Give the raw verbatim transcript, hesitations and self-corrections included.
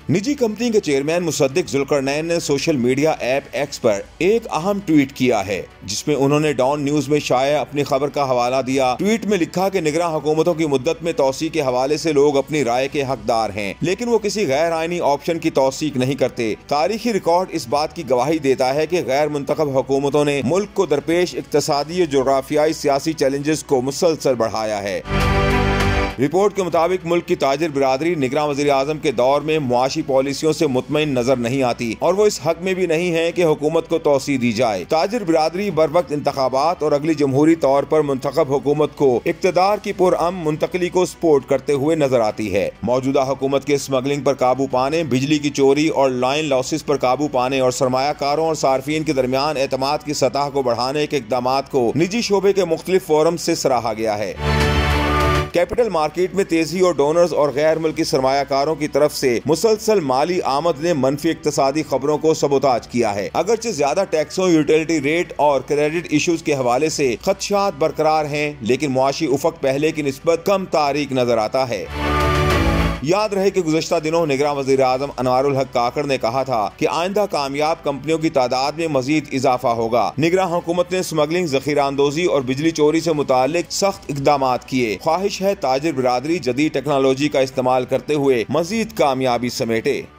निजी कंपनी के चेयरमैन मुसद्दिक जुल्करनैन ने सोशल मीडिया ऐप एक्स पर एक अहम ट्वीट किया है, जिसमें उन्होंने डॉन न्यूज में शाया अपनी खबर का हवाला दिया। ट्वीट में लिखा कि निगरान हुकूमतों की मुद्दत में तौसीक के हवाले से लोग अपनी राय के हकदार हैं, लेकिन वो किसी गैर आईनी ऑप्शन की तौसीक नहीं करते। तारीखी रिकॉर्ड इस बात की गवाही देता है कि गैर मुंतखब हुकूमतों ने मुल्क को दरपेश इक्तसादी जोग्राफियाई सियासी चैलेंजेस को मुसलसल बढ़ाया है। रिपोर्ट के मुताबिक मुल्क की ताजिर बिरादरी निगरान वज़ीर आज़म के दौर में मुआशी पॉलिसियों से मुतमईन नजर नहीं आती और वो इस हक में भी नहीं है कि हुकूमत को तौसी दी जाए। ताजिर बिरादरी बर वक्त इंतखाबात और अगली जमहूरी तौर पर मुंतखब हुकूमत को इक़्तिदार की पुरअमन मुंतकली को सपोर्ट करते हुए नजर आती है। मौजूदा हुकूमत के स्मगलिंग पर काबू पाने, बिजली की चोरी और लाइन लॉसेस पर काबू पाने और सरमायाकारों और सार्फिन के दरमियान एतमाद की सतह को बढ़ाने के इक़दाम को निजी शोबे के मुख्तलिफ फोरम से सराहा गया है। कैपिटल मार्केट में तेजी और डोनर्स और गैर मुल्की सरमायाकारों की तरफ से मुसलसल माली आमद ने मनफी इक्तसादी खबरों को सबोताज किया है। अगरचे ज्यादा टैक्सों, यूटिलिटी रेट और क्रेडिट इश्यूज के हवाले से खदशात बरकरार हैं, लेकिन मुआशी उफक पहले की निस्बत कम तारीक नजर आता है। याद रहे कि गुज़श्ता दिनों निगरान वज़ीर आज़म अनवारुल हक काकड़ ने कहा था कि आइंदा कामयाब कंपनियों की तादाद में मजीद इजाफा होगा। निगरान हुकूमत ने स्मगलिंग, ज़ख़ीरा अंदोज़ी और बिजली चोरी से मुताल्लिक सख्त इक़दामात किए। ख्वाहिश है ताजिर बिरादरी जदीद टेक्नोलॉजी का इस्तेमाल करते हुए मजीद कामयाबी समेटे।